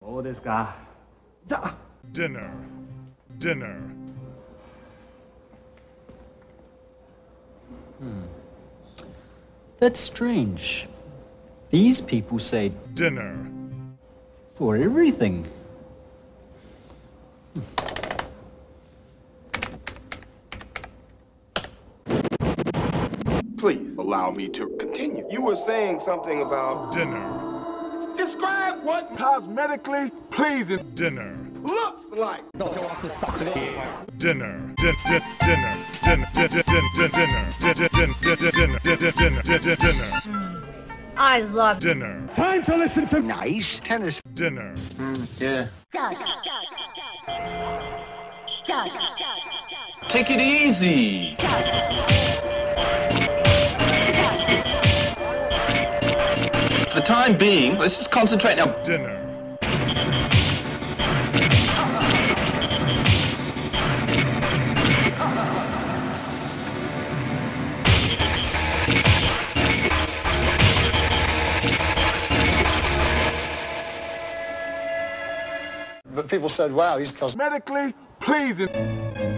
そうですか。じゃあ。 Dinner. Dinner. That's strange. These people say Dinner. for everything. Please allow me to continue. You were saying something about Dinner. describe what cosmetically pleasing Dinner. looks like. Dinner. Dinner. Dinner. I love Dinner. Time to listen to Nice tennis. Dinner. Yeah. Doug. Doug. Take it easy. For the time being, let's just concentrate now. Dinner. But people said, wow, he's Cosmetically pleasing.